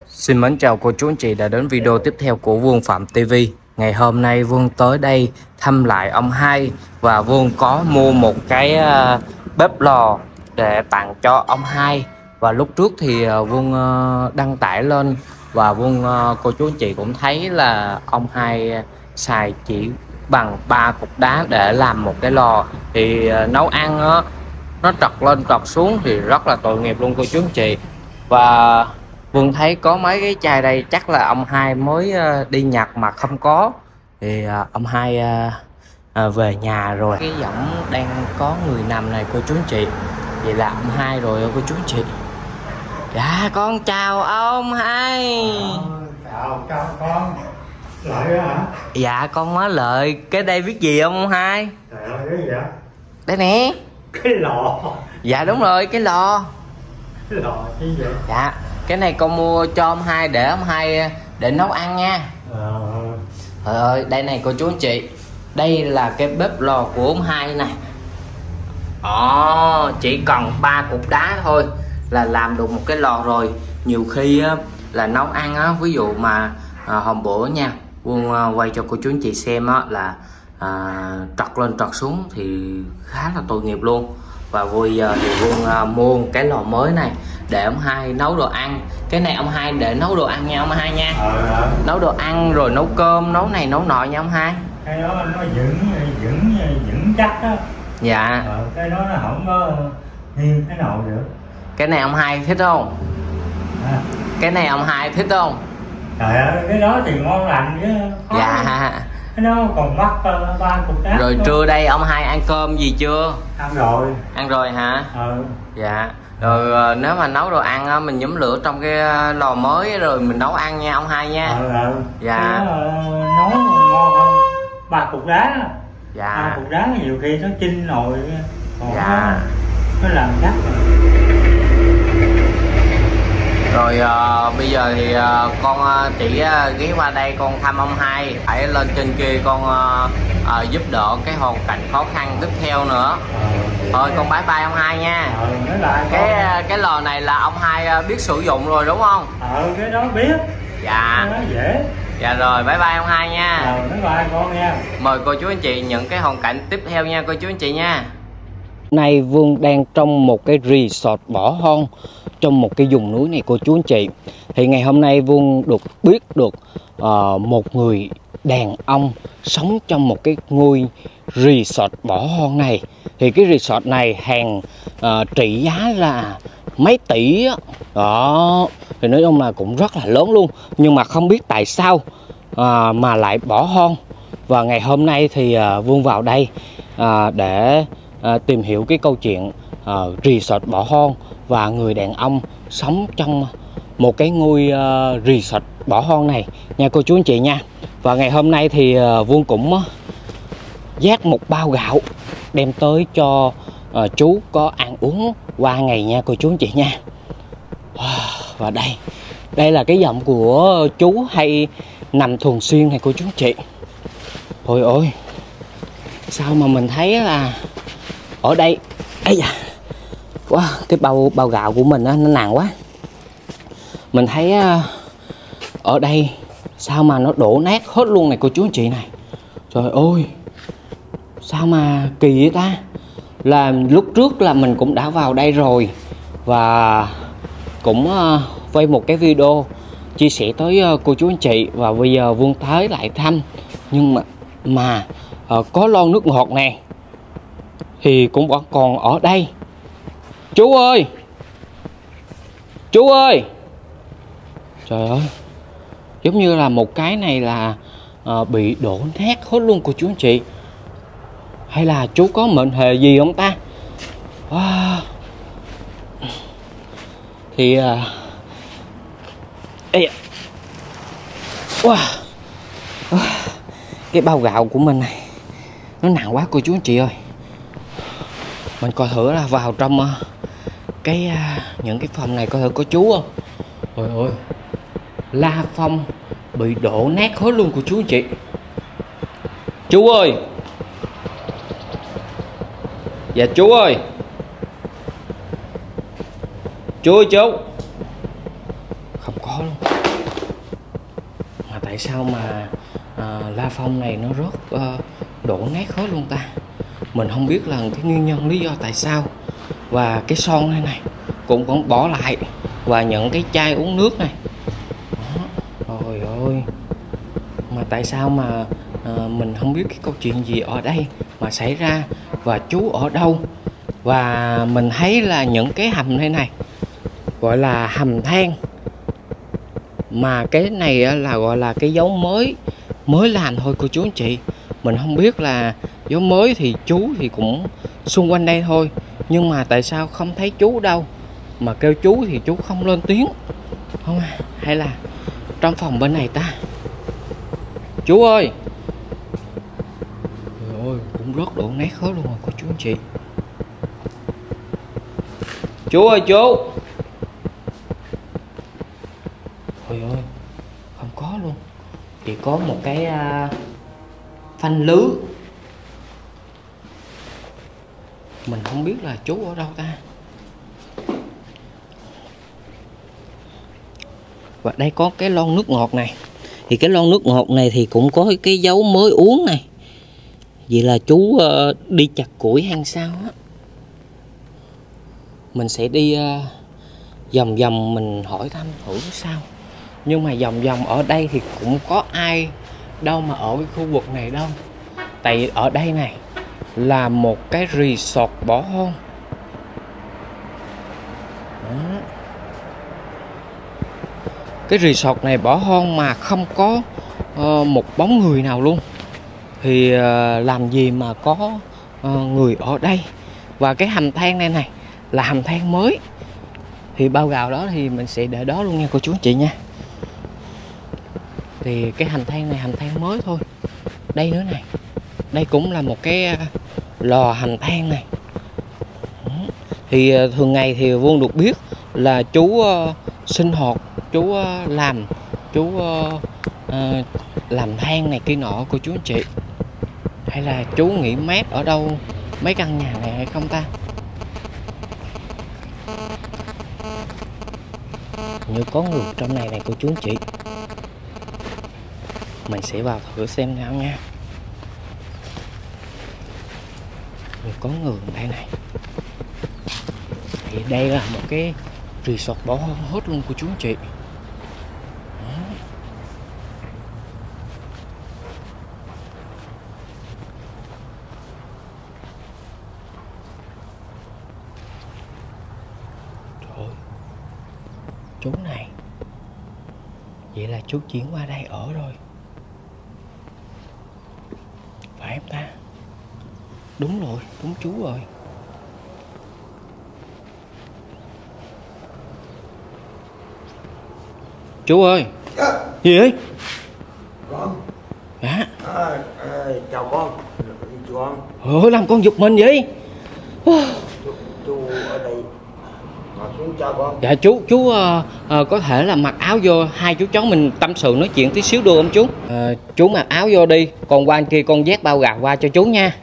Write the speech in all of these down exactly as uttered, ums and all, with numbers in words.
Xin mến chào cô chú anh chị đã đến video tiếp theo của Vương Phạm ti vi. Ngày hôm nay Vương tới đây thăm lại ông Hai và Vương có mua một cái uh, bếp lò để tặng cho ông Hai. Và lúc trước thì uh, Vương uh, đăng tải lên và Vương uh, cô chú anh chị cũng thấy là ông Hai xài chỉ bằng ba cục đá để làm một cái lò thì uh, nấu ăn uh, nó trật lên trật xuống thì rất là tội nghiệp luôn cô chú anh chị. Và Vương thấy có mấy cái chai đây chắc là ông Hai mới uh, đi nhặt mà không có thì uh, ông Hai uh, uh, về nhà rồi. Cái võng đang có người nằm này cô chú anh chị, vậy là ông Hai rồi cô chú anh chị. Dạ con chào ông Hai. Ờ, chào chào con Lợi hả? Dạ con mới Lợi. Cái đây viết gì ông Hai? Trời ơi cái gì vậy? Đây nè. Cái lò. Dạ đúng rồi, cái lò. Cái lò cái gì vậy? Dạ cái này con mua cho ông Hai để ông Hai để nấu ăn nha. Ờ. Trời ơi đây này cô chú anh chị, đây là cái bếp lò của ông Hai này. Ồ, chỉ cần ba cục đá thôi là làm được một cái lò rồi. Nhiều khi á, là nấu ăn á, ví dụ mà à, hôm bữa nha Quân à, quay cho cô chú anh chị xem á, là à, trật lên trật xuống thì khá là tội nghiệp luôn. Và bây giờ thì Quân à, mua một cái lò mới này để ông Hai nấu đồ ăn. Cái này ông Hai để nấu đồ ăn nha ông Hai nha. Ờ, ờ. Nấu đồ ăn rồi nấu cơm, nấu này nấu nọ nha ông Hai. Cái đó nó vững vững vững chắc á. Dạ. Ờ, cái đó nó không có nghiêng cái nồi được. Cái này ông Hai thích không? À. Cái này ông Hai thích không? Trời ơi cái đó thì ngon lành chứ. Khó. Dạ. Cái đó còn mắc ba cục đá. Rồi trưa đây ông Hai ăn cơm gì chưa? Ăn rồi. Ăn rồi hả? Ờ. Dạ. Rồi nếu mà nấu đồ ăn á, mình nhóm lửa trong cái lò mới rồi mình nấu ăn nha ông Hai nha. Ờ, ờ. Dạ. Cái đó, nấu ngon hơn ba cục đá. Dạ. ba cục đá nhiều khi nó chinh nồi. Còn dạ. Nó, nó làm chắc rồi. Rồi à, bây giờ thì à, con à, chỉ à, ghé qua đây con thăm ông Hai, phải lên trên kia con à, à, giúp đỡ cái hoàn cảnh khó khăn tiếp theo nữa. Ờ. Thôi con bye bye ông Hai nha. Ờ, nói lại cái con. à, cái lò này là ông Hai biết sử dụng rồi đúng không? Ờ cái đó biết. Dạ. Nó dễ. Dạ rồi bye bye ông Hai nha. Ờ nói bye con nha. Mời cô chú anh chị những cái hoàn cảnh tiếp theo nha cô chú anh chị nha. Nay Vương đang trong một cái resort bỏ hoang trong một cái vùng núi này cô chú anh chị. Thì ngày hôm nay Vương được biết được uh, một người đàn ông sống trong một cái ngôi resort bỏ hoang này. Thì cái resort này hàng uh, trị giá là mấy tỷ đó. đó Thì nói chung là cũng rất là lớn luôn. Nhưng mà không biết tại sao uh, mà lại bỏ hoang. Và ngày hôm nay thì uh, Vương vào đây uh, để À, tìm hiểu cái câu chuyện uh, resort bỏ hoang và người đàn ông sống trong một cái ngôi uh, resort bỏ hoang này nha cô chú anh chị nha. Và ngày hôm nay thì uh, Vương cũng uh, vác một bao gạo đem tới cho uh, chú có ăn uống qua ngày nha cô chú anh chị nha. Và đây đây là cái giọng của chú hay nằm thường xuyên này cô chú anh chị. Ôi ôi, sao mà mình thấy là ở đây ấy da, wow, cái bao bao gạo của mình á, nó nặng quá. Mình thấy ở đây sao mà nó đổ nát hết luôn này cô chú anh chị này. Trời ơi, sao mà kỳ vậy ta. Là lúc trước là mình cũng đã vào đây rồi và cũng uh, quay một cái video chia sẻ tới uh, cô chú anh chị. Và bây giờ Vương tới lại thăm. Nhưng mà mà uh, có lon nước ngọt nè thì cũng vẫn còn ở đây. Chú ơi, chú ơi, trời ơi, giống như là một cái này là uh, bị đổ nát hết luôn cô chú anh chị. Hay là chú có mệnh hệ gì không ta? Wow. Thì uh... Ê. Wow. Cái bao gạo của mình này nó nặng quá cô chú anh chị ơi. Mình coi thử là vào trong uh, cái uh, những cái phòng này coi thử có chú không. Ôi ôi, la phong bị đổ nát hết luôn của chú anh chị. Chú ơi, dạ chú ơi, chú ơi chú. Không có luôn. Mà tại sao mà à, la phong này nó rớt uh, đổ nát hết luôn ta? Mình không biết là cái nguyên nhân lý do tại sao. Và cái son này này cũng còn bỏ lại, và những cái chai uống nước này. Đó. Trời ơi, mà tại sao mà à, mình không biết cái câu chuyện gì ở đây mà xảy ra, và chú ở đâu. Và mình thấy là những cái hầm này này gọi là hầm than, mà cái này là gọi là cái dấu mới mới làm thôi cô chú anh chị. Mình không biết là dấu mới thì chú thì cũng xung quanh đây thôi, nhưng mà tại sao không thấy chú đâu, mà kêu chú thì chú không lên tiếng không à? Hay là trong phòng bên này ta? Chú ơi! Trời ơi, cũng rớt đổ nát hết luôn rồi cô chú anh chị. Chú ơi chú! Trời ơi, không có luôn. Chỉ có một cái uh, phanh lứ. Mình không biết là chú ở đâu ta. Và đây có cái lon nước ngọt này. Thì cái lon nước ngọt này thì cũng có cái dấu mới uống này. Vậy là chú uh, đi chặt củi hay sao á. Mình sẽ đi uh, vòng vòng mình hỏi thăm thử sao. Nhưng mà vòng vòng ở đây thì cũng có ai đâu mà ở cái khu vực này đâu. Tại ở đây này là một cái resort bỏ hoang. Đó. Cái resort này bỏ hoang mà không có uh, một bóng người nào luôn. Thì uh, làm gì mà có uh, người ở đây. Và cái hầm than này này là hầm than mới. Thì bao gạo đó thì mình sẽ để đó luôn nha cô chú anh chị nha. Thì cái hầm than này hầm than mới thôi. Đây nữa này. Đây cũng là một cái lò hầm than này. Thì thường ngày thì Vuông được biết là chú uh, sinh hoạt, chú uh, làm, chú uh, uh, làm than này kia nọ cô chú anh chị. Hay là chú nghỉ mát ở đâu mấy căn nhà này hay không ta? Như có người trong này này cô chú anh chị. Mình sẽ vào thử xem nào nha. Như có người ở đây này. Thì đây là một cái resort bỏ hoang hết luôn cô chú anh chị. Đó. Trời ơi, chú này. Vậy là chú chuyển qua đây ở rồi. Phải em ta? Đúng rồi, đúng chú rồi. Chú ơi! Dạ. Gì ấy? Con. Dạ. À, à, chào con. Chú con. Ôi, làm con giật mình vậy? Chú, chú ở đây. Ngồi xuống chào con. Dạ chú, chú uh, uh, có thể là mặc áo vô, hai chú cháu mình tâm sự nói chuyện tí xíu được không chú? Uh, chú mặc áo vô đi, còn qua anh kia con vét bao gạo qua cho chú nha.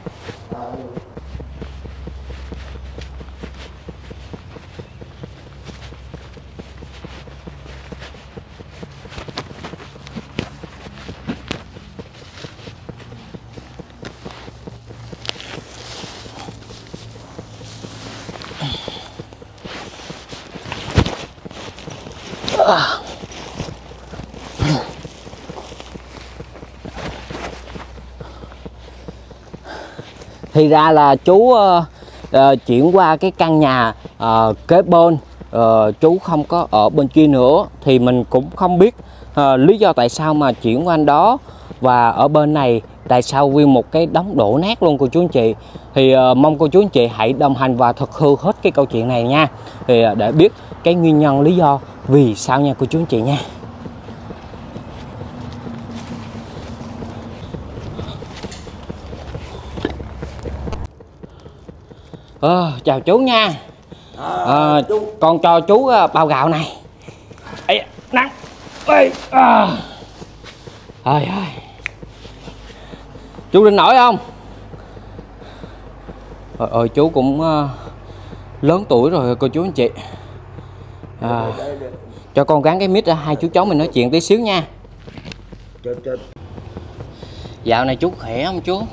À. Thì ra là chú uh, uh, chuyển qua cái căn nhà uh, kế bên, uh, chú không có ở bên kia nữa. Thì mình cũng không biết uh, lý do tại sao mà chuyển qua anh đó. Và ở bên này tại sao nguyên một cái đống đổ nát luôn cô chú anh chị. Thì uh, mong cô chú anh chị hãy đồng hành và thực hư hết cái câu chuyện này nha. Thì uh, để biết cái nguyên nhân lý do vì sao nha cô chú anh chị nha. Ờ, chào chú nha. À, chú. Con cho chú uh, bao gạo này. Ê, nắng. Ê, à. Ôi ơi. Chú định nổi không? Ôi, ôi chú cũng uh, lớn tuổi rồi cô chú anh chị. À, Cho con gắn cái mic ra, hai chú cháu mình nói chuyện tí xíu nha. Chết chết. Dạo này chú khỏe không chú?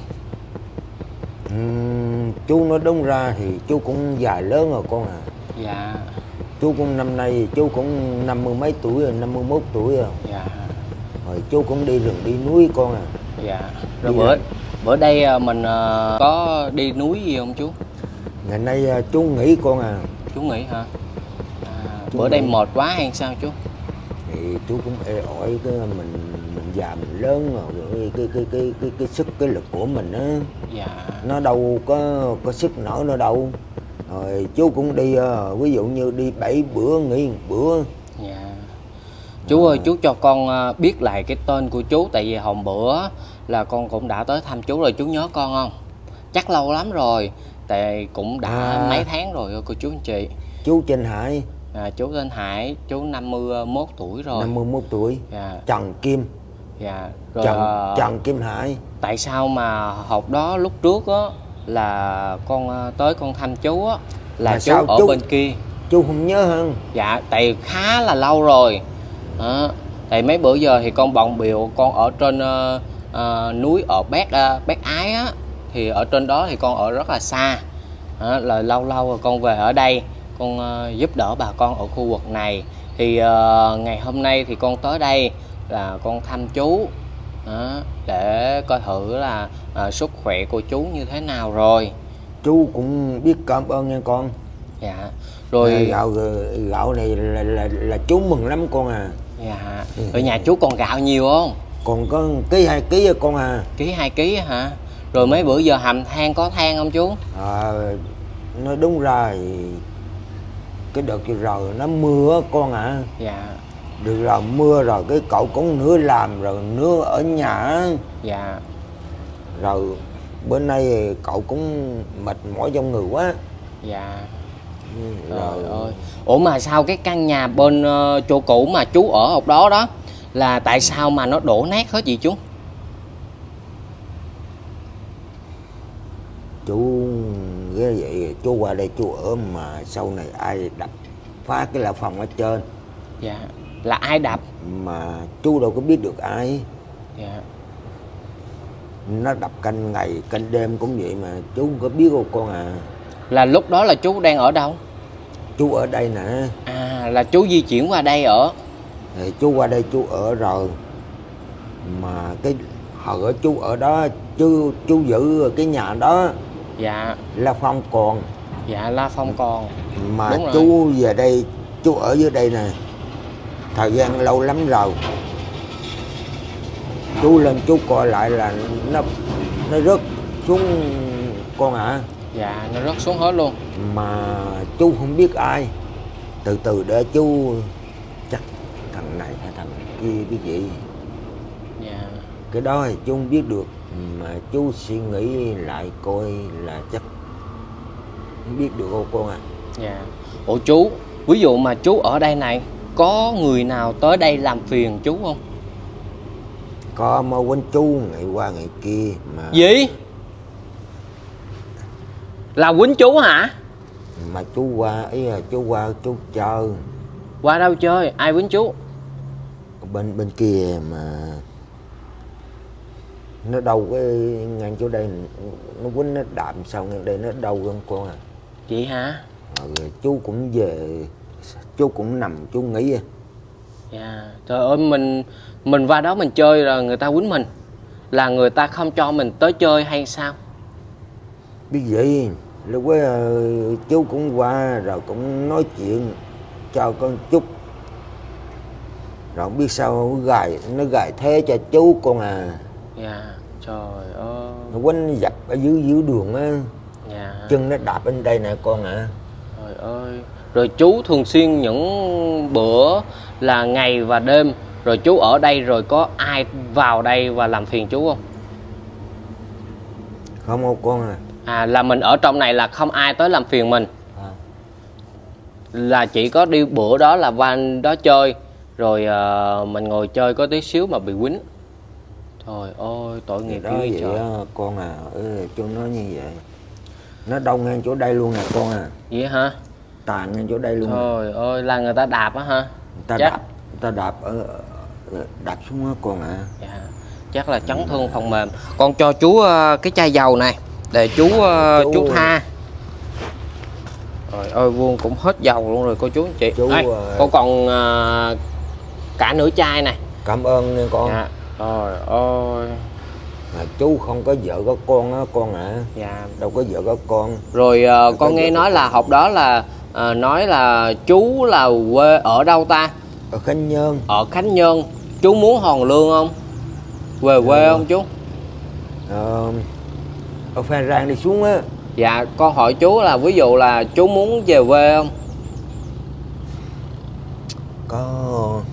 Uhm, chú nói đúng ra thì chú cũng già lớn rồi con à. Dạ. Chú cũng năm nay chú cũng năm mươi mấy tuổi rồi, năm mươi mốt tuổi rồi. Dạ. Rồi chú cũng đi rừng đi núi con à. Dạ. Rồi Đi bữa rừng. bữa đây mình có đi núi gì không chú? Ngày nay chú nghỉ con à. Chú nghỉ hả? À, Chú bữa nghỉ. đây mệt quá hay sao chú? Thì chú cũng ê ỏi cái mình mình già mình lớn rồi, cái cái cái cái cái sức cái lực của mình á, Dạ. nó đâu có có sức nổi nữa đâu. Rồi chú cũng đi ví dụ như đi bảy bữa nghỉ một bữa. Dạ. Chú ơi, chú cho con biết lại cái tên của chú, tại vì hôm bữa là con cũng đã tới thăm chú rồi, chú nhớ con không? Chắc lâu lắm rồi, tại cũng đã À. mấy tháng rồi cô chú anh chị. Chú Trinh Hải. À, chú tên Hải, chú năm mươi mốt tuổi rồi. năm mươi mốt tuổi. Dạ. Trần Kim. Dạ. Rồi Trần, uh, Trần Kim Hải. tại sao mà hộp đó lúc trước á là con tới con thăm chú á là Mà chú sao ở chú- bên kia? Chú không nhớ hơn. Dạ, tại khá là lâu rồi. Đó. Tại mấy bữa giờ thì con bận biểu con ở trên uh, uh, núi ở Bát uh, Bát Ái á, thì ở trên đó thì con ở rất là xa. Đó, là lâu lâu rồi con về ở đây con uh, giúp đỡ bà con ở khu vực này. Thì uh, ngày hôm nay thì con tới đây là con thăm chú. Đó, để coi thử là uh, sức khỏe của chú như thế nào rồi. Chú cũng biết cảm ơn nha con. Dạ. Rồi gạo gạo này là, là, là chú mừng lắm con à. dạ. Ở nhà chú còn gạo nhiều không? Còn có ký hai ký à con à. Ký hai ký hả? Rồi mấy bữa giờ hầm than có than không chú? À, nói đúng ra thì cái đợt vừa rồi nó mưa con à. Dạ. Được rồi mưa rồi cái cậu cũng nửa làm rồi nửa ở nhà. Dạ. Rồi bữa nay cậu cũng mệt mỏi trong người quá. Dạ. Rồi, Trời ơi. Ủa mà sao cái căn nhà bên uh, chỗ cũ mà chú ở học đó đó là tại sao mà nó đổ nát hết vậy chú? chú ghé vậy chú qua đây chú ở mà sau này ai đập phá cái là phòng ở trên. Dạ. Là ai đập? Mà chú đâu có biết được ai. Dạ. Nó đập canh ngày canh đêm cũng vậy mà chú không có biết đâu con à. Là lúc đó là chú đang ở đâu? Chú ở đây nè. À, là chú di chuyển qua đây ở. Thì chú qua đây chú ở rồi. Mà cái hồi ở chú ở đó chú chú giữ cái nhà đó. Dạ. La Phong còn. Dạ, La Phong còn. Mà Đúng rồi. chú về đây chú ở dưới đây nè thời gian lâu lắm rồi. Chú lên chú coi lại là nó nó rớt xuống con ạ. À. Dạ, nó rớt xuống hết luôn. Mà chú không biết ai. Từ từ để chú chắc thằng này hay thằng kia biết gì. Dạ. Cái đó thì chú không biết được. Mà chú suy nghĩ lại coi là chắc không biết được đâu con à. Dạ. Ủa chú, ví dụ mà chú ở đây này có người nào tới đây làm phiền chú không? Có mà quên chú ngày qua ngày kia mà. Gì? Là quýnh chú hả? Mà chú qua ý là chú qua chú chơi. Qua đâu chơi? Ai quýnh chú? Bên bên kia mà nó đâu cái ngang chỗ đây nó quýnh nó đạm sao ngang đây nó đâu hơn con à. Vậy hả? Rồi chú cũng về chú cũng nằm chú nghỉ. Dạ. Trời ơi, mình mình qua đó mình chơi rồi người ta quýnh mình, là người ta không cho mình tới chơi hay sao? Biết gì lúc ấy chú cũng qua rồi cũng nói chuyện cho con chút. Rồi không biết sao nó gài nó gài thế cho chú con à. Dạ. Trời ơi. Nó quánh dập ở dưới dưới đường á. Dạ. Chân nó đạp bên đây nè con à. Trời ơi. Rồi chú thường xuyên những bữa là ngày và đêm rồi chú ở đây rồi có ai vào đây và làm phiền chú không? Không đâu con à. À, là mình ở trong này là không ai tới làm phiền mình. À. Là chỉ có đi bữa đó là qua đó chơi rồi uh, mình ngồi chơi có tí xíu mà bị quýnh. Trời ơi, tội nghiệp đó dữ vậy trời. á con à. Ừ, chú nói như vậy. Nó đâu ngang chỗ đây luôn nè con à. Vậy hả? Tàn ngang chỗ đây luôn. Trời ơi, là người ta đạp á hả? ta chắc... đạp ta đạp ở đạp xuống đó con ạ. Dạ. Chắc là chấn thương phần mềm. Con cho chú uh, cái chai dầu này để chú uh, chú... chú tha. Rồi ơi, Vuông cũng hết dầu luôn rồi cô chú anh chị. Chú, Đây, uh... con còn uh, cả nửa chai này. Cảm ơn nha con. Dạ. Rồi ôi. Mà chú không có vợ có con á con ạ. À. Dạ. Đâu có vợ có con. Rồi uh, con nghe nói là học đó là uh, nói là chú là quê ở đâu ta? Ở Khánh Nhơn. Ở Khánh Nhơn. Chú muốn hoàn lương không? Về quê ừ. không chú? Ờ, ở Phan Rang đi xuống á. Dạ, con hỏi chú là ví dụ là chú muốn về quê không? Có.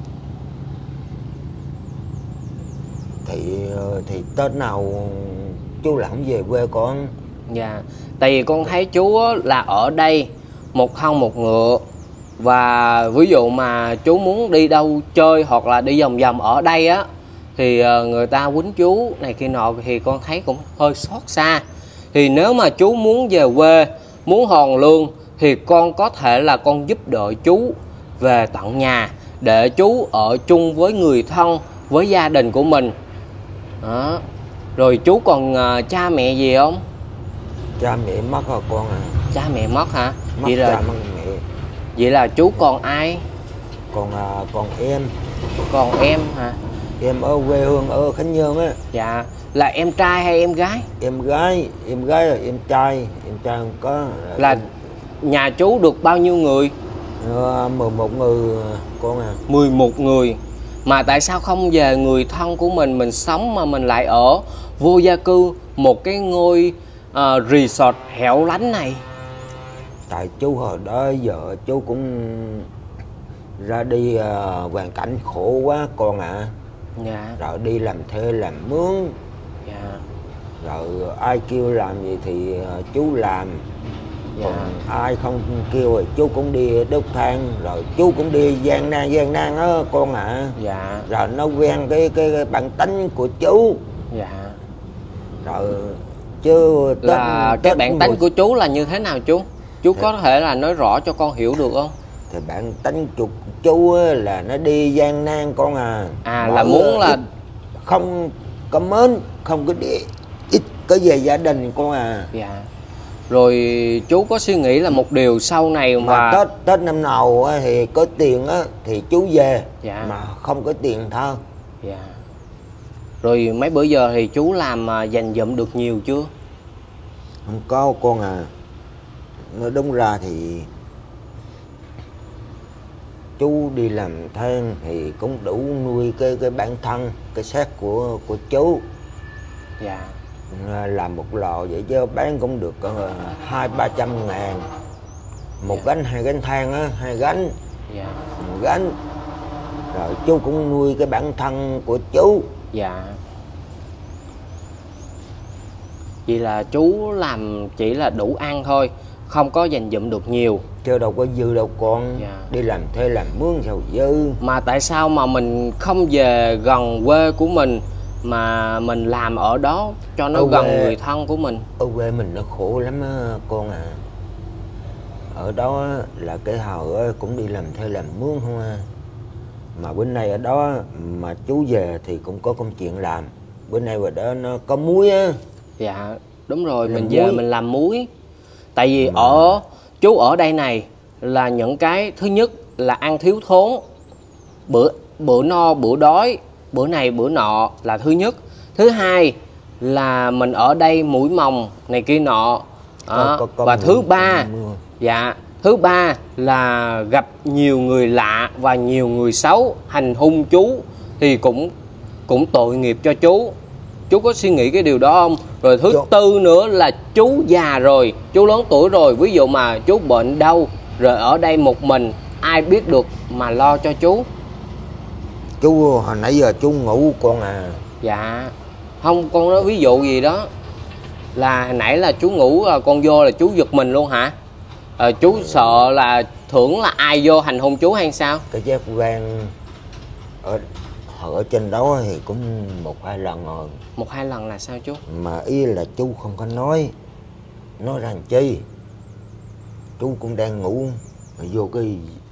Thì thì Tết nào chú lại không về quê con? Dạ, tại vì con thấy chú là ở đây một thân một ngựa. Và ví dụ mà chú muốn đi đâu chơi hoặc là đi vòng vòng ở đây á, thì người ta quýnh chú này kia nọ thì con thấy cũng hơi xót xa. Thì nếu mà chú muốn về quê, muốn hoàn lương thì con có thể là con giúp đỡ chú về tận nhà để chú ở chung với người thân, với gia đình của mình đó. Rồi chú còn uh, cha mẹ gì không? Cha mẹ mất rồi con à. Cha mẹ mất hả? Mất vậy cha là mất mẹ. Vậy là chú còn ai? Còn à, còn em. Còn em hả? Em ở quê hương ở Khánh Nhơn á. Dạ. Là em trai hay em gái? Em gái. Em gái rồi em trai. Em trai không có. Là em... nhà chú được bao nhiêu người? À, mười một người con à. Mười một người. Mà tại sao không về người thân của mình mình sống mà mình lại ở vô gia cư, một cái ngôi uh, resort hẻo lánh này? Tại chú hồi đó giờ chú cũng ra đi uh, hoàn cảnh khổ quá con ạ. À. Dạ. Rồi đi làm thuê làm mướn. Dạ. Rồi ai kêu làm gì thì uh, chú làm. Dạ. Còn ai không kêu thì chú cũng đi đốt than. Rồi chú cũng đi gian nan gian nan đó con ạ. À. Dạ. Rồi nó quen cái, cái, cái bản tính của chú. Dạ. Rồi chứ Tết, là Tết cái bản mùa... tính của chú là như thế nào chú? Chú có thể là nói rõ cho con hiểu được không? Thì bản tính của chú là nó đi gian nan con à. À Mọi là muốn là không có mến, không có đi ít có về gia đình con à. Dạ. Rồi chú có suy nghĩ là một điều sau này mà, mà Tết Tết năm nào thì có tiền á thì chú về. Dạ. Mà không có tiền thôi. Dạ. Rồi mấy bữa giờ thì chú làm dành dụm được nhiều chưa? Không có con à. Nói đúng ra thì chú đi làm than thì cũng đủ nuôi cái cái bản thân, cái xác của của chú. Dạ. Làm một lò vậy chứ bán cũng được hai ba trăm ngàn một. Dạ. Gánh hai gánh than á, hai gánh. Dạ. Một gánh. Rồi chú cũng nuôi cái bản thân của chú. Dạ. Vậy là chú làm chỉ là đủ ăn thôi, không có dành dụm được nhiều. Chứ đâu có dư đâu con. Dạ. Đi làm thuê làm mướn sao dư. Mà tại sao mà mình không về gần quê của mình mà mình làm ở đó cho nó ở gần quê, người thân của mình? Ở quê mình nó khổ lắm á con à. Ở đó là cái hào cũng đi làm thuê làm mướn không à. Mà bữa nay ở đó mà chú về thì cũng có công chuyện làm. Bữa nay ở đó nó có muối á. Dạ đúng rồi, làm mình muối. về mình làm muối. Tại vì mà... ở chú ở đây này là những cái thứ nhất là ăn thiếu thốn, bữa bữa no bữa đói, bữa này bữa nọ là thứ nhất. Thứ hai là mình ở đây mũi mồng này kia nọ. Đó. Có, có, có và mưa, thứ ba dạ thứ ba là gặp nhiều người lạ và nhiều người xấu hành hung chú thì cũng cũng tội nghiệp cho chú. Chú có suy nghĩ cái điều đó không? Rồi thứ Chú. tư nữa là chú già rồi, chú lớn tuổi rồi. Ví dụ mà chú bệnh đau rồi ở đây một mình, ai biết được mà lo cho chú. Chú hồi nãy giờ chú ngủ con à. Dạ. Không, con nói ví dụ gì đó. Là hồi nãy là chú ngủ, con vô là chú giật mình luôn hả? À, chú ừ. sợ là thưởng là ai vô hành hung chú hay sao? Cái giác gan ở ở trên đó thì cũng một hai lần rồi. Một hai lần là sao chú? Mà ý là chú không có nói. Nói rằng chi. Chú cũng đang ngủ. Mà vô cái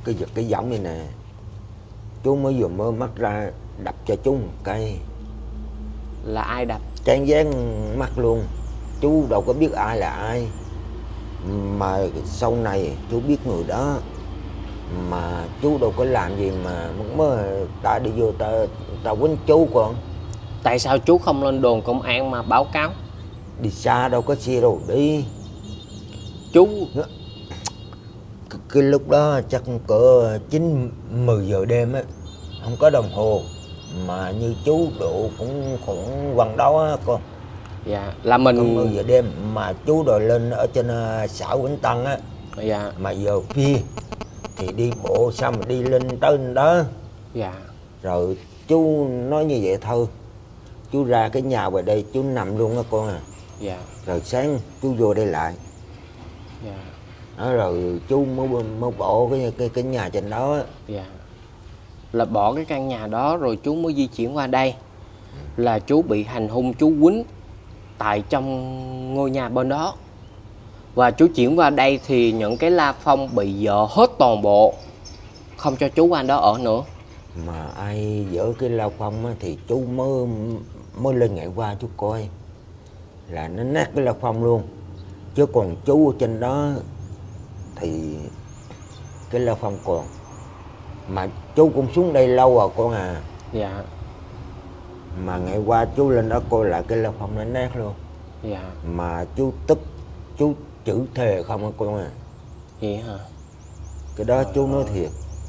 cái giật cái giọng này nè, chú mới vừa mơ mắt ra đập cho chú một cây. Là ai đập? Chán dán mắt luôn. Chú đâu có biết ai là ai, mà sau này chú biết người đó, mà chú đâu có làm gì mà mới ta đi vô ta ta quýnh chú con. Tại sao chú không lên đồn công an mà báo cáo? Đi xa đâu có xe đâu đi. Chú cái, cái lúc đó chắc cỡ chín mười giờ đêm á, không có đồng hồ, mà như chú độ cũng cũng gần đó á con. Dạ, là mình mười giờ đêm mà chú đòi lên ở trên uh, xã Vĩnh Tân á. Dạ. Mà giờ khuya thì đi bộ sao mà đi lên tới đó. Dạ. Rồi chú nói như vậy thôi, chú ra cái nhà ngoài đây chú nằm luôn á con à. Dạ. Rồi sáng chú vô đây lại. Dạ. Đó, rồi chú mới mới bỏ cái cái cái nhà trên đó á. Dạ. Là bỏ cái căn nhà đó rồi chú mới di chuyển qua đây. Là chú bị hành hung, chú quýnh tại trong ngôi nhà bên đó. Và chú chuyển qua đây thì những cái la phong bị dỡ hết toàn bộ, không cho chú qua đó ở nữa. Mà ai dỡ cái lao phong á, thì chú mới mới lên ngày qua chú coi là nó nát cái lao phong luôn. Chứ còn chú ở trên đó thì cái lao phong còn. Mà chú cũng xuống đây lâu rồi con à. Dạ. Mà ngày qua chú lên đó coi lại cái lao phong nó nát luôn. Dạ. Mà chú tức, chú chữ thề không á con à. Vậy hả? Cái đó chú nói thiệt.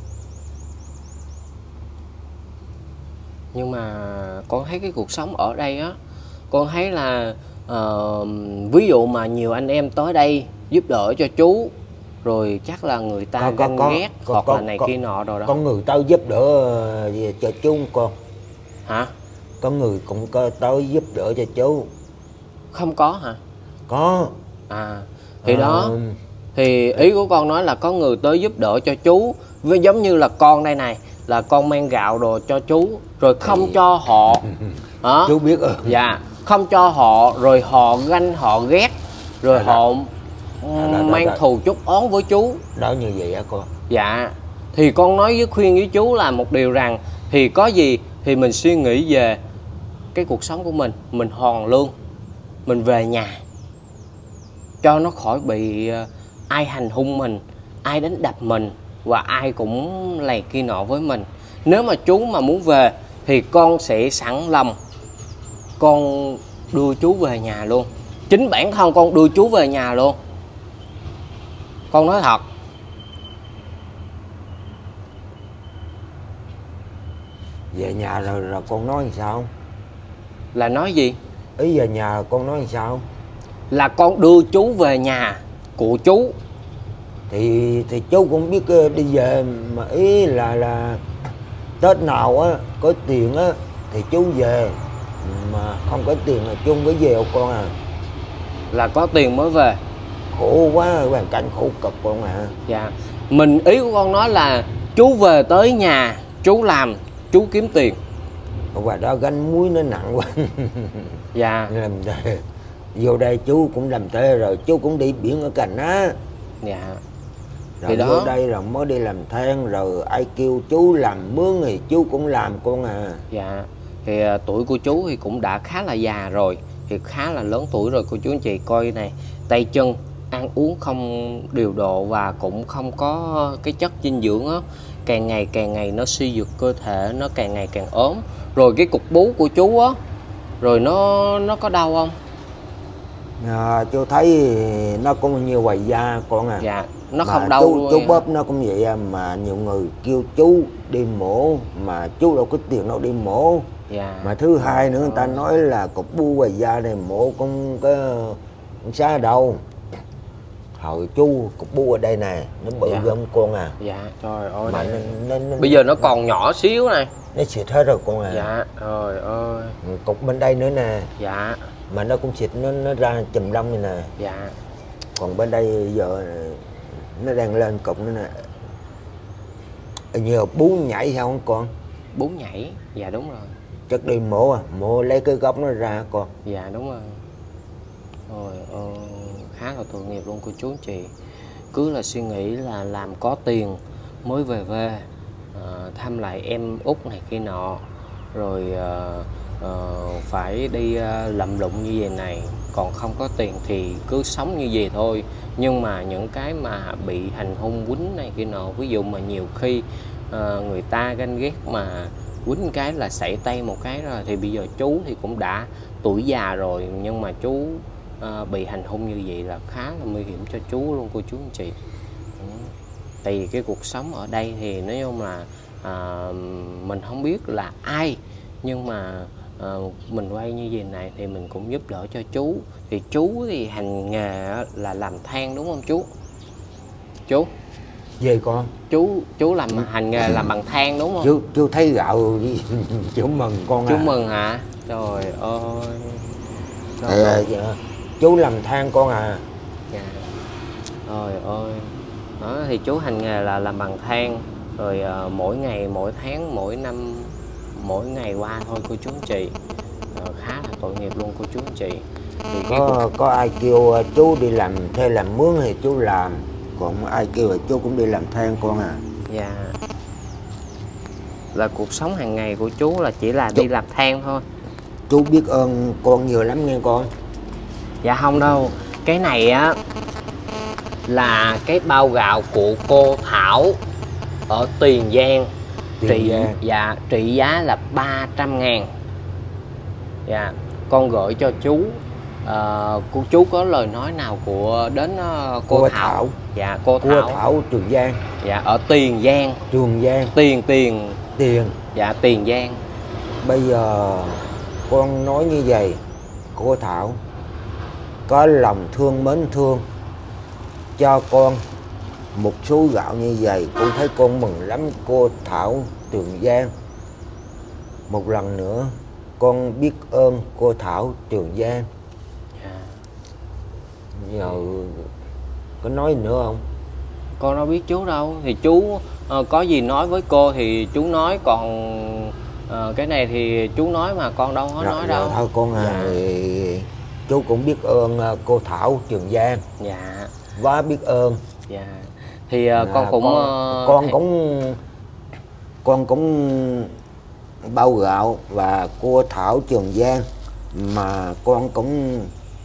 Nhưng mà con thấy cái cuộc sống ở đây á, con thấy là uh, ví dụ mà nhiều anh em tới đây giúp đỡ cho chú, rồi chắc là người ta Có- có- ganh có- ghét có- hoặc có- là này có- kia nọ rồi đó. Có người tới giúp đỡ về cho chú không con? Hả? Có người cũng có tới giúp đỡ cho chú. Không có hả? Có. À thì Ờ, đó, thì ý của con nói là có người tới giúp đỡ cho chú, với giống như là con đây này, là con mang gạo đồ cho chú rồi không thì... cho họ đó. Chú biết rồi. Dạ, không cho họ rồi họ ganh họ ghét rồi Đó, họ đó, đó, mang đó. thù chút oán với chú. Đó như vậy á con. Dạ, thì con nói với khuyên với chú là một điều rằng thì có gì thì mình suy nghĩ về cái cuộc sống của mình, mình hoàn lương, mình về nhà cho nó khỏi bị uh, ai hành hung mình, ai đánh đập mình và ai cũng lầy kia nọ với mình. Nếu mà chú mà muốn về thì con sẽ sẵn lòng con đưa chú về nhà luôn. Chính bản thân con đưa chú về nhà luôn. Con nói thật. Về nhà rồi, rồi con nói làm sao? Là nói gì? Ý về nhà con nói làm sao? Là con đưa chú về nhà của chú. Thì thì chú cũng biết uh, đi về, mà ý là là Tết nào á có tiền á thì chú về, mà không có tiền là chú không có về đâu con à. Là có tiền mới về. Khổ quá, hoàn cảnh khổ cực con à. Dạ. Mình ý của con nói là chú về tới nhà, chú làm, chú kiếm tiền. Và đó gánh muối nó nặng quá. Dạ. Làm thế. Vô đây chú cũng làm thế, rồi chú cũng đi biển ở Cành Á. Dạ. Rồi Thì vô đó. đây rồi mới đi làm than, rồi ai kêu chú làm mướn thì chú cũng làm con à. Dạ. Thì à, tuổi của chú thì cũng đã khá là già rồi, thì khá là lớn tuổi rồi cô chú anh chị. Coi này, tay chân ăn uống không điều độ và cũng không có cái chất dinh dưỡng á, càng ngày càng ngày nó suy nhược cơ thể, nó càng ngày càng ốm. Rồi cái cục bú của chú á, rồi nó nó có đau không? À, chú thấy nó cũng nhiều hoài da con à. Dạ, nó mà không đau chú, luôn chú em. bóp nó cũng vậy à, mà nhiều người kêu chú đi mổ mà chú đâu có tiền đâu đi mổ. Dạ. Mà thứ hai nữa, người ta nói là cục bu hoài da này mổ không có không xá đâu. Hồi chú cục bu ở đây nè, nó bự Dạ. gom con à. Dạ, trời ơi. Mà này. nó, nó, nó, Bây giờ nó còn nhỏ xíu này. nó xịt hết rồi con à. Dạ, trời ơi. Cục bên đây nữa nè, Dạ. mà nó cũng xịt, nó nó ra chùm lông này nè. Dạ. Còn bên đây giờ nó đang lên cục nữa nè. Nhờ bú nhảy sao không con? Bú nhảy. Dạ đúng rồi. Chắc đi mổ à, mổ lấy cái gốc nó ra con. Dạ đúng rồi. Rồi ờ, khá là tội nghiệp luôn cô chú anh chị. Cứ là suy nghĩ là làm có tiền mới về về uh, thăm lại em út này kia nọ, rồi uh, uh, phải đi uh, lầm lụng như vậy này, còn không có tiền thì cứ sống như vậy thôi. Nhưng mà những cái mà bị hành hung quýnh này kia nọ, ví dụ mà nhiều khi uh, người ta ganh ghét mà quýnh cái là sảy tay một cái rồi, thì bây giờ chú thì cũng đã tuổi già rồi, nhưng mà chú uh, bị hành hung như vậy là khá là nguy hiểm cho chú luôn cô chú anh chị. Ừ. Tại vì cái cuộc sống ở đây thì nói chung là uh, mình không biết là ai, nhưng mà uh, mình quay như vậy này thì mình cũng giúp đỡ cho chú. Thì chú thì hành nghề là làm than đúng không chú? Chú về con chú chú làm hành nghề làm bằng than đúng không? Chú chú thấy gạo chú mừng con. Chú à. mừng hả? Trời ơi. Trời ơi. Dạ. Chú làm than con à. Dạ. Trời ơi. Đó, thì chú hành nghề là làm bằng than. Rồi uh, mỗi ngày, mỗi tháng, mỗi năm, mỗi ngày qua thôi cô chú anh chị. Uh, khá là tội nghiệp luôn cô chú anh chị. Thì có cuộc... có ai kêu chú đi làm thuê làm mướn thì chú làm, còn ai kêu là chú cũng đi làm than con à. Dạ. Là cuộc sống hàng ngày của chú là chỉ là chú, đi làm than thôi. Chú biết ơn con nhiều lắm nghe con. Dạ không đâu. Cái này á là cái bao gạo của cô Thảo ở Tiền Giang. Tiền trị, Giang. Dạ, trị giá là ba trăm ngàn. Dạ, con gửi cho chú. Uh, cô chú có lời nói nào của đến uh, cô, cô Thảo. Thảo Dạ cô Thảo cô Thảo Trường Giang. Dạ ở Tiền Giang. Trường Giang. Tiền Tiền Tiền Dạ Tiền Giang. Bây giờ con nói như vậy, cô Thảo có lòng thương mến thương cho con một số gạo như vậy, con thấy con mừng lắm cô Thảo Trường Giang. Một lần nữa con biết ơn cô Thảo Trường Giang. Giờ có nói nữa không? Con đâu biết chú đâu. Thì chú uh, có gì nói với cô thì chú nói. Còn uh, cái này thì chú nói mà con đâu có rồi, nói đâu. Thôi con à, dạ. Thì chú cũng biết ơn uh, cô Thảo Trường Giang. Dạ. Quá biết ơn. Dạ. Thì uh, con cũng con, uh, con cũng con cũng bao gạo và cô Thảo Trường Giang, mà con cũng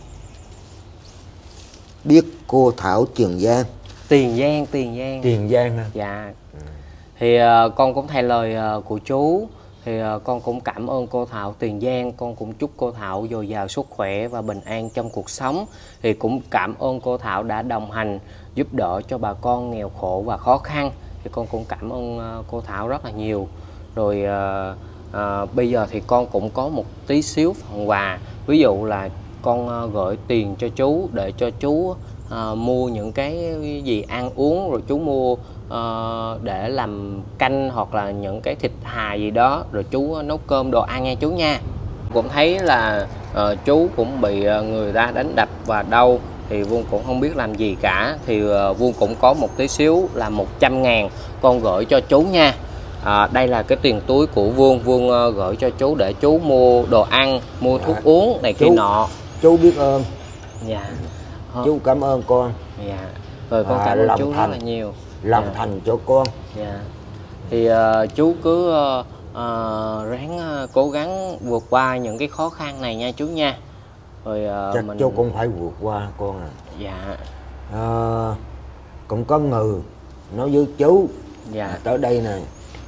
biết cô Thảo Trường Giang. Tiền Giang, Tiền Giang. Tiền Giang hả? Dạ. Ừ. Thì uh, con cũng thay lời uh, của chú. Thì uh, con cũng cảm ơn cô Thảo Tiền Giang. Con cũng chúc cô Thảo dồi dào sức khỏe và bình an trong cuộc sống. Thì cũng cảm ơn cô Thảo đã đồng hành giúp đỡ cho bà con nghèo khổ và khó khăn. Thì con cũng cảm ơn uh, cô Thảo rất là nhiều. Rồi uh, uh, bây giờ thì con cũng có một tí xíu phần quà. Ví dụ là con uh, gửi tiền cho chú để cho chú uh, mua những cái gì ăn uống, rồi chú mua uh, để làm canh hoặc là những cái thịt hà gì đó, rồi chú nấu cơm đồ ăn nha chú nha. Cũng thấy là uh, chú cũng bị uh, người ta đánh đập và đau, thì Vuông cũng không biết làm gì cả. Thì uh, Vuông cũng có một tí xíu là một trăm ngàn con gửi cho chú nha. À, đây là cái tiền túi của Vuông. Vuông uh, gửi cho chú để chú mua đồ ăn, mua thuốc à, uống này kia nọ. Chú biết ơn. Dạ. Chú cảm ơn con. Dạ. Rồi con à, cảm ơn chú thành, rất là nhiều. Lòng dạ. thành cho con. Dạ. Thì uh, chú cứ uh, uh, ráng uh, cố gắng vượt qua những cái khó khăn này nha chú nha. Rồi uh, chắc mình... chú cũng phải vượt qua con à. Dạ. À, cũng có người nói với chú. Dạ. Tới đây này,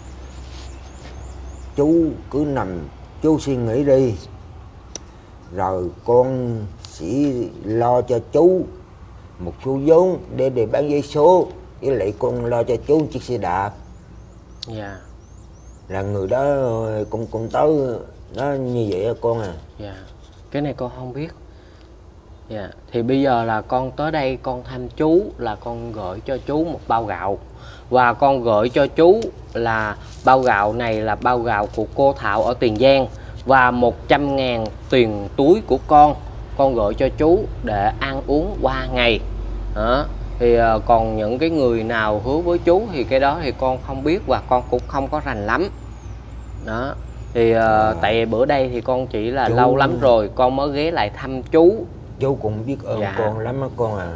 chú cứ nằm chú suy nghĩ đi, rồi con sẽ lo cho chú một số vốn để để bán giấy số, với lại con lo cho chú chiếc xe đạp. Dạ. Là người đó cũng cũng tới nó như vậy á con à. Dạ. Cái này con không biết. Dạ. Thì bây giờ là con tới đây con thăm chú, là con gửi cho chú một bao gạo. Và con gửi cho chú là bao gạo này là bao gạo của cô Thảo ở Tiền Giang. Và một trăm ngàn tiền túi của con, con gửi cho chú để ăn uống qua ngày. Đó. Thì uh, còn những cái người nào hứa với chú thì cái đó thì con không biết và con cũng không có rành lắm. Đó. Thì uh, à, tại bữa đây thì con chỉ là chú... lâu lắm rồi con mới ghé lại thăm chú. Chú cũng biết ơn dạ. con lắm á con à.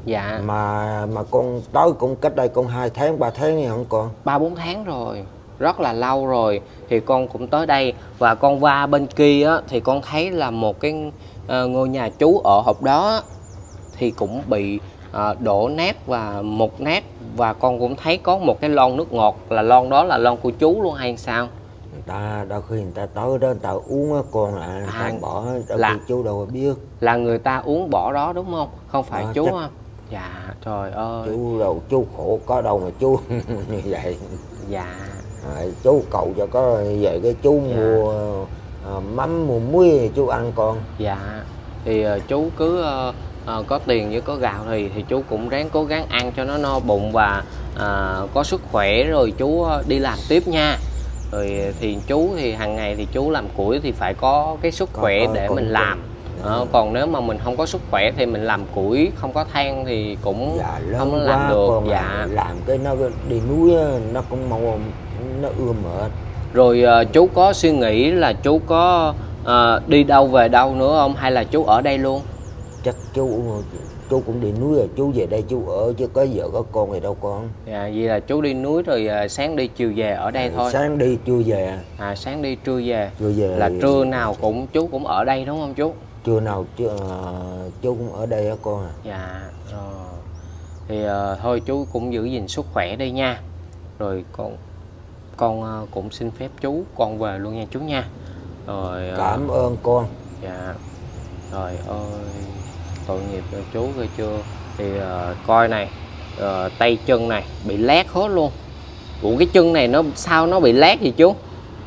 Dạ. Mà mà con tới cũng cách đây con hai tháng ba tháng gì không con? Ba bốn tháng rồi, rất là lâu rồi. Thì con cũng tới đây và con qua bên kia á, thì con thấy là một cái uh, ngôi nhà chú ở hộp đó thì cũng bị uh, đổ nát và mục nát, và con cũng thấy có một cái lon nước ngọt, là lon đó là lon của chú luôn hay sao? Người ta đôi khi người ta tới đó người ta uống á con, là người ta À, bỏ, đôi là- khi chú đâu có biết. Là người ta uống bỏ đó đúng không? Không phải Ờ, chú chắc- ha? Dạ, trời ơi. Chú đâu chú khổ có đâu mà chú như vậy. Dạ. À, chú cầu cho có về cái chú Dạ. mua à, mắm mua muối chú ăn con. Dạ. Thì uh, chú cứ uh, uh, có tiền với có gạo thì thì chú cũng ráng cố gắng ăn cho nó no bụng và uh, có sức khỏe, rồi chú uh, đi làm tiếp nha. Rồi thì chú thì hàng ngày thì chú làm củi thì phải có cái sức Có- khỏe có- để có- mình có- làm. Ờ, còn nếu mà mình không có sức khỏe thì mình làm củi không có than thì cũng Dạ không có lớn làm quá được. con, Dạ. à, làm cái nó đi núi á, nó cũng mau nó ưa mệt. Rồi uh, chú có suy nghĩ là chú có uh, đi đâu về đâu nữa không, hay là chú ở đây luôn? Chắc chú chú cũng đi núi rồi chú về đây chú ở, chứ có vợ có con gì đâu con. Dạ, vậy là chú đi núi rồi uh, sáng đi chiều về ở đây À, thôi. sáng đi trưa về. À, sáng đi trưa về. Trưa về Là thì- trưa nào cũng chú cũng ở đây đúng không chú? Trưa nào chú, à, chú cũng ở đây á con à. Dạ. Rồi. Thì uh, thôi chú cũng giữ gìn sức khỏe đi nha. Rồi con con uh, cũng xin phép chú con về luôn nha chú nha. Rồi. Uh, Cảm ơn con. Dạ. Trời ơi, tội nghiệp cho chú coi chưa. Thì uh, coi này, uh, tay chân này bị lét hết luôn. Ủa cái chân này nó sao nó bị lét vậy chú?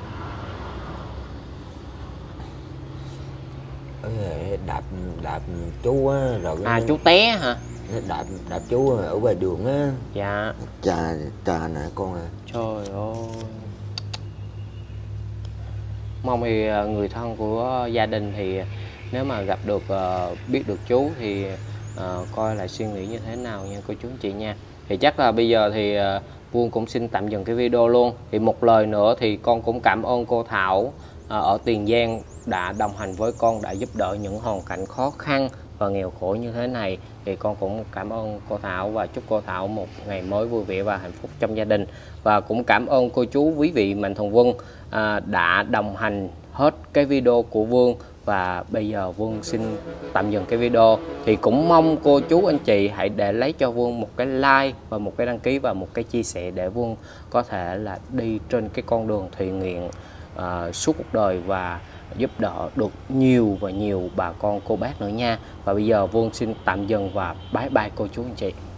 Ờ, đạp đạp chú á rồi cái À chú té hả? đạp đạp chú ở ngoài đường á. Dạ. Trà trà nè con à. Trời ơi. Mong thì uh, người thân của gia đình thì nếu mà gặp được uh, biết được chú thì uh, coi lại suy nghĩ như thế nào nha cô chú anh chị nha. Thì chắc là bây giờ thì uh, Vuông cũng xin tạm dừng cái video luôn. Thì một lời nữa thì con cũng cảm ơn cô Thảo uh, ở Tiền Giang đã đồng hành với con, đã giúp đỡ những hoàn cảnh khó khăn và nghèo khổ như thế này. Thì con cũng cảm ơn cô Thảo và chúc cô Thảo một ngày mới vui vẻ và hạnh phúc trong gia đình. Và cũng cảm ơn cô chú quý vị Mạnh Thường Quân à, đã đồng hành hết cái video của Vuông. Và bây giờ Vuông xin tạm dừng cái video. Thì cũng mong cô chú anh chị hãy để lấy cho Vuông một cái like và một cái đăng ký và một cái chia sẻ để Vuông có thể là đi trên cái con đường thiện nguyện à, suốt cuộc đời và giúp đỡ được nhiều và nhiều bà con cô bác nữa nha. Và bây giờ Vuông xin tạm dừng và bye bye cô chú anh chị.